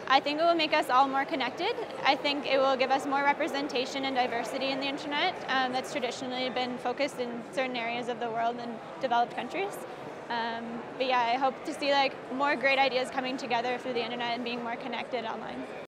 I think it will make us all more connected. I think it will give us more representation and diversity in the internet that's traditionally been focused in certain areas of the world and developed countries. But yeah, I hope to see like more great ideas coming together through the internet and being more connected online.